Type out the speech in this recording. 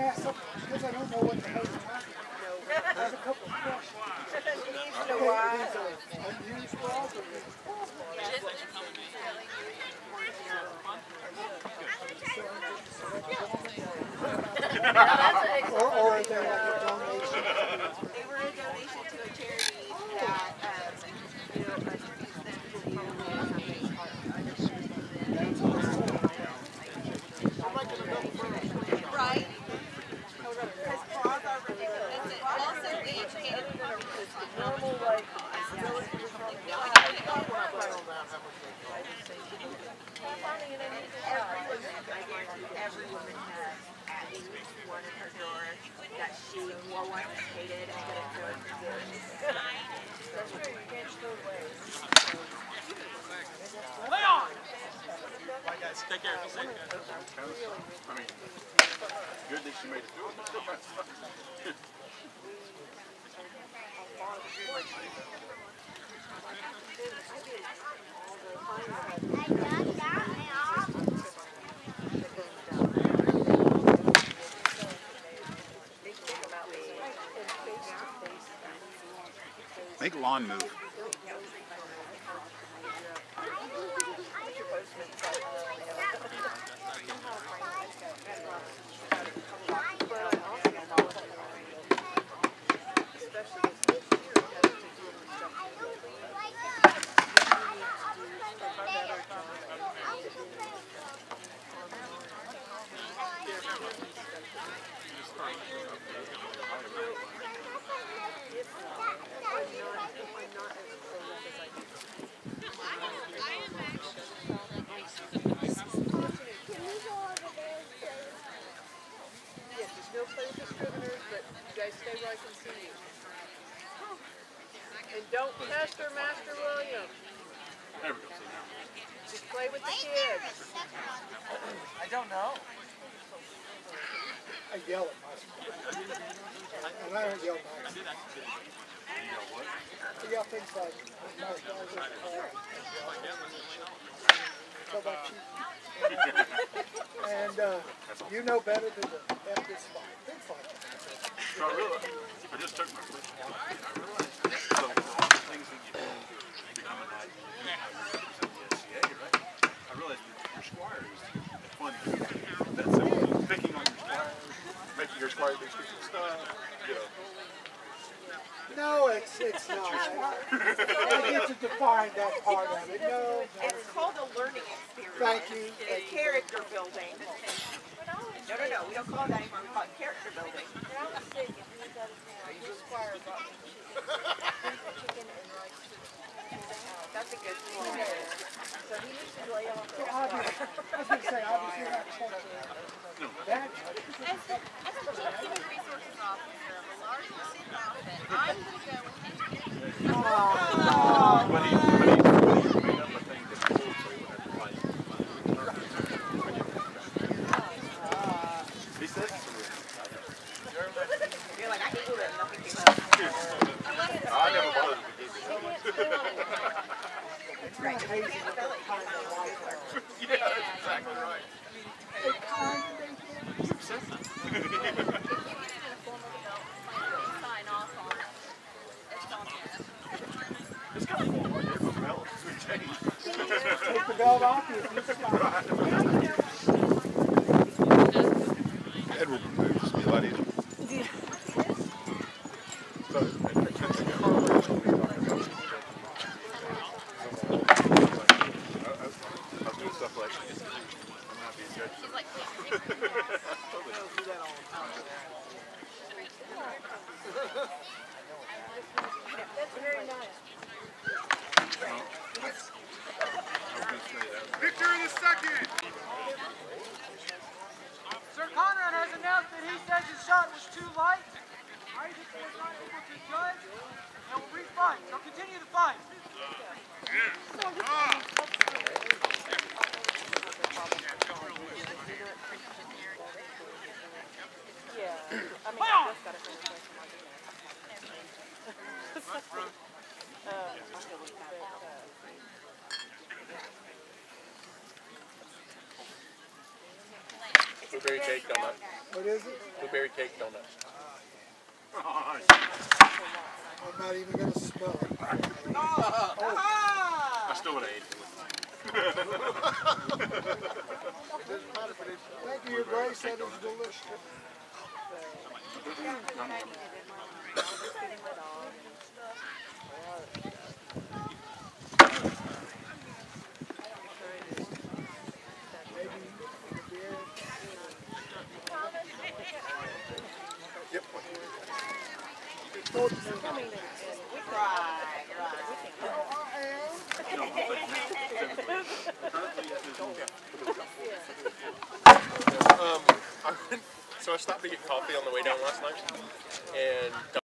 Yeah, because I don't know what the hell you're talking about. There's a couple of questions. You know why? These are unused balls or used balls? Or are they like a donation? They were a donation to a charity that, you know, right? Because claws are ridiculous. Also, age-gated because the normal, like, every woman has at least one in her drawer that she once hated and put it to her. Bye guys, take care. Be safe. I mean, good that she made it through it. Make lawn move. And don't pester Master William. There we go. Just play with the kids. I don't know. I yell at myself. And I don't yell back. I yell things like, so about you. And you know better than to F this fight. Big fight. So I realized, I just took my first one. I realized, so all the things that you do becoming like, the SCA, right? I realized that your squire is funny. That's it. Picking on your squire, making your squire do stupid stuff, you know. No, it's not. I get to define that part of it. No. It's called a learning experience. Thank you. It's character building. No, we don't call it that anymore. We call it character building. That's a good point. So he needs to lay off. I was going to say, obviously, you're not supposed to. That. As the Chief Human Resources Officer of a large nonprofit, I'm going to go with engineering. But he made up a thing that's cool, so he would have to find it. He says it's a real. You're like, I Googled it and nothing came up. I never bothered to get it. It's not hazy, but they're kind of like that. Yeah, that's exactly right. They kind of make it. You said that. If you get it in a formal development plan, they sign off on it. It's on there. It's kind of cool. It's a bell. It's a change. Take the belt off you if you stop. Edward would move. Just be a lot easier. So, I was doing stuff like I'm not being judged. She's like, That's very nice. Victor in the second! Sir Conrad has announced that he says his shot was too light. Isaac was not able to judge and will refight. So continue the fight. Yeah. I mean, I just got to finish my Blueberry cake donut. What is it? Blueberry cake donut. I'm not even going to smell it. I still would have ate it. Thank you, Your Grace. That is delicious. Yep. So I stopped to get coffee on the way down last night.